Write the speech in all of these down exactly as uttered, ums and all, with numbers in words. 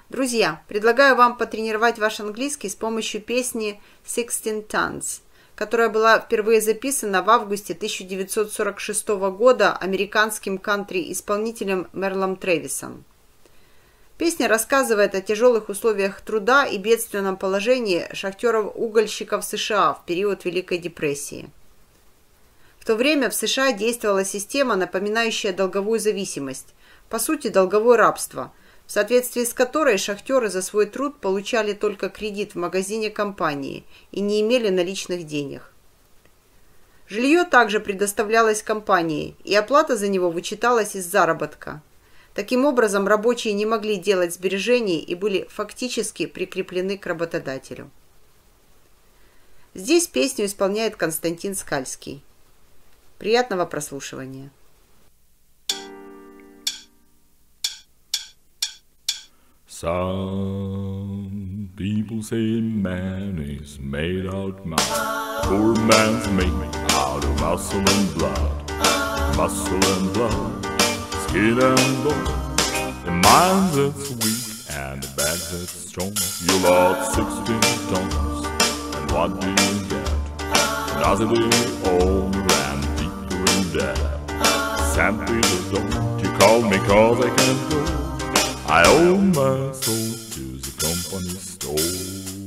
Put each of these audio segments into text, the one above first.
Друзья, предлагаю вам потренировать ваш английский с помощью песни sixteen tons, которая была впервые записана в августе тысяча девятьсот сорок шестого года американским кантри-исполнителем Мерлом Трэвисом. Песня рассказывает о тяжелых условиях труда и бедственном положении шахтеров-угольщиков США в период Великой депрессии. В то время в США действовала система, напоминающая долговую зависимость, по сути долговое рабство, в соответствии с которой шахтеры за свой труд получали только кредит в магазине компании и не имели наличных денег. Жилье также предоставлялось компанией, и оплата за него вычиталась из заработка. Таким образом, рабочие не могли делать сбережений и были фактически прикреплены к работодателю. Здесь песню исполняет Константин Скальский. Приятного прослушивания. Some people say man is made out man. Poor man's made out of muscle and blood, muscle and blood, skin and bone. The mind that's weak and the back that's strong. You lost sixteen tons, and what do you get? Another day older and deeper in debt. Saint Peter, don't you call me 'cause I can't go. I owe my soul to the company store.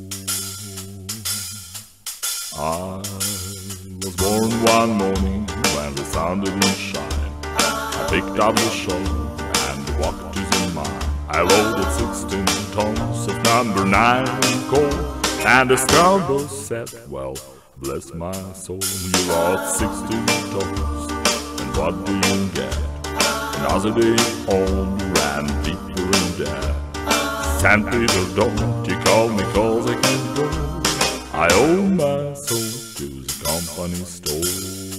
I was born one morning when the sun didn't shine. I picked up the shovel and walked to the mine. I loaded sixteen tons of number nine coal, and the scoundrel said, well, bless my soul, you lost sixteen tons, and what do you get? Another day older and deeper in debt. Saint Peter, don't you call me 'cause I can't go. I owe my soul to the company store.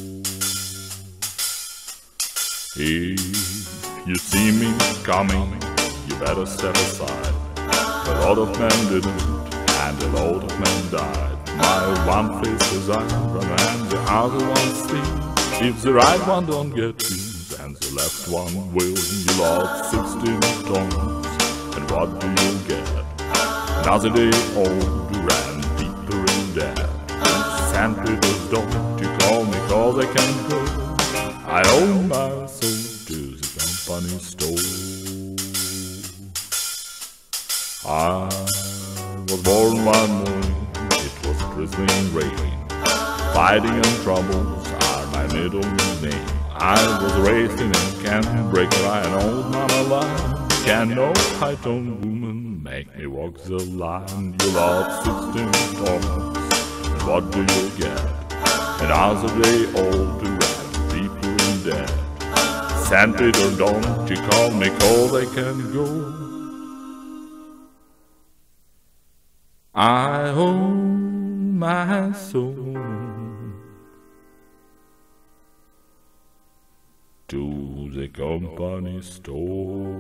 If you see me coming, you better step aside. A lot of men didn't, and a lot of men died. My one face is iron and the other one steel. If the right one don't get you, and the left one will. You lost sixteen tons, and what do you get? Another day older and deeper in debt. Saint Peter, don't you call me 'cause I can't go. I owe my soul to the company store. I was born one morning, it was drizzling rain. Fighting and troubles are my middle name. I was raised in a candy breaker, an old mama line. Can no high-toned woman make me walk the line? You lost sixteen tons, and what do you get? Another day older and deeper in debt. Saint Peter, don't you call me 'cause I can't go. I owe my soul to the company store.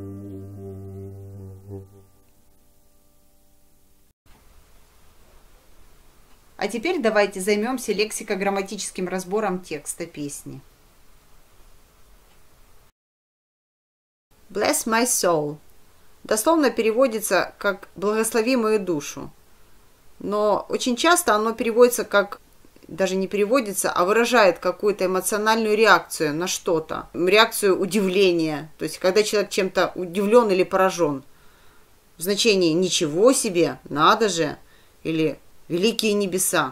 А теперь давайте займемся лексико-грамматическим разбором текста песни. Bless my soul дословно переводится как «благослови мою душу», но очень часто оно переводится как, даже не переводится, а выражает какую-то эмоциональную реакцию на что-то, реакцию удивления, то есть когда человек чем-то удивлен или поражен, в значении «ничего себе», «надо же» или «великие небеса».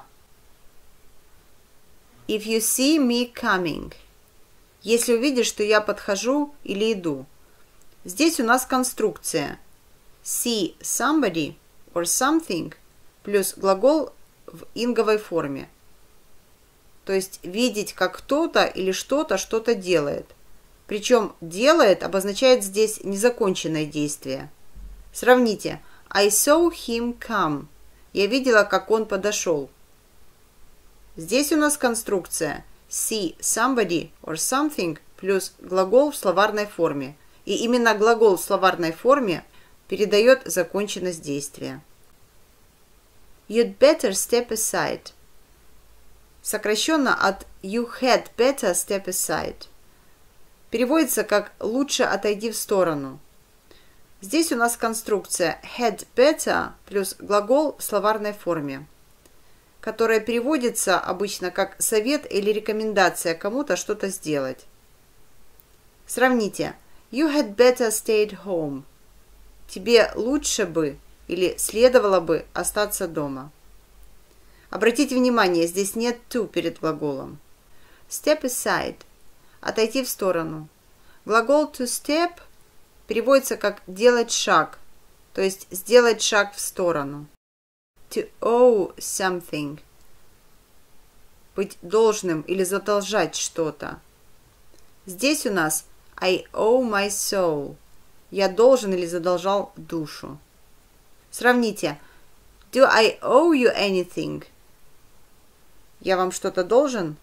If you see me coming, если увидишь, что я подхожу или иду. Здесь у нас конструкция see somebody or something плюс глагол в инговой форме. То есть видеть, как кто-то или что-то что-то делает. Причем делает обозначает здесь незаконченное действие. Сравните. I saw him come. Я видела, как он подошел. Здесь у нас конструкция see somebody or something плюс глагол в словарной форме. И именно глагол в словарной форме передает законченность действия. You'd better step aside. Сокращенно от You had better step aside. Переводится как «лучше отойди в сторону». Здесь у нас конструкция had better плюс глагол в словарной форме, которая переводится обычно как совет или рекомендация кому-то что-то сделать. Сравните. You had better stay at home. Тебе лучше бы или следовало бы остаться дома. Обратите внимание, здесь нет to перед глаголом. Step aside. Отойти в сторону. Глагол to step переводится как делать шаг, то есть сделать шаг в сторону. To owe something. Быть должным или задолжать что-то. Здесь у нас I owe my soul. Я должен или задолжал душу. Сравните. Do I owe you anything? Я вам что-то должен?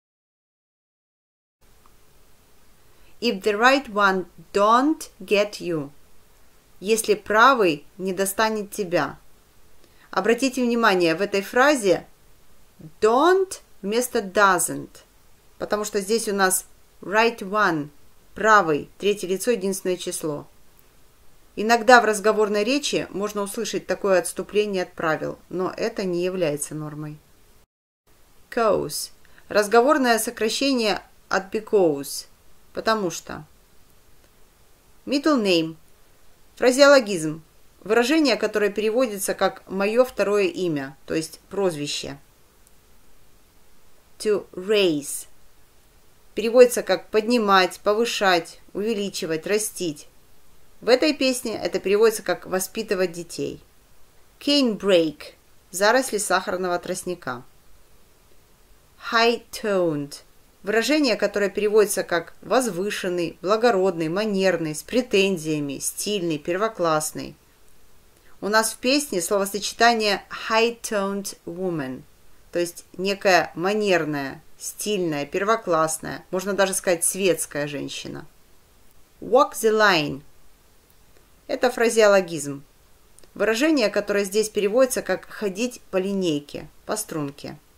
If the right one don't get you. Если правый не достанет тебя. Обратите внимание, в этой фразе don't вместо doesn't, потому что здесь у нас right one, правый, третье лицо, единственное число. Иногда в разговорной речи можно услышать такое отступление от правил, но это не является нормой. Cause. Разговорное сокращение от because, потому что. Middle name. Фразеологизм. Выражение, которое переводится как «моё второе имя», то есть прозвище. To raise. Переводится как «поднимать», «повышать», «увеличивать», «растить». В этой песне это переводится как «воспитывать детей». Cane break. Заросли сахарного тростника. High-toned. Выражение, которое переводится как «возвышенный», «благородный», «манерный», «с претензиями», «стильный», «первоклассный». У нас в песне словосочетание high-toned woman, то есть некая манерная, стильная, первоклассная, можно даже сказать светская женщина. Walk the line. Это фразеологизм. Выражение, которое здесь переводится как «ходить по линейке», по струнке.